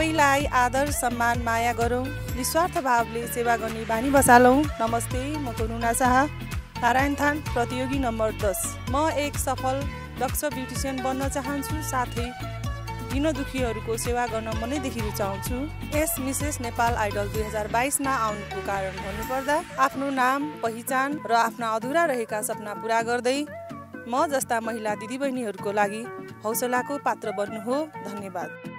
सबैलाई आदर सम्मान माया गरौँ, निस्वार्थ भावले सेवा गर्ने बानी बसालौँ। नमस्ते, म करुणा शाह, नारायण थान प्रतियोगी नम्बर 10। म एक सफल दक्ष ब्युटिसियन बन्न चाहन्छु, साथै दिन दुखीहरूको सेवा गर्न मनैदेखि रुचाउँछु। यस मिसेस नेपाल आइडल 2022मा आउनुको कारण भन्नुपर्दा आफ्नो नाम, पहिचान र आफ्ना अधुरा रहेका सपना पूरा गर्दै म जस्ता महिला दिदीबहिनीहरूको लागि हौसलाको पात्र बन्नु हो। धन्यवाद।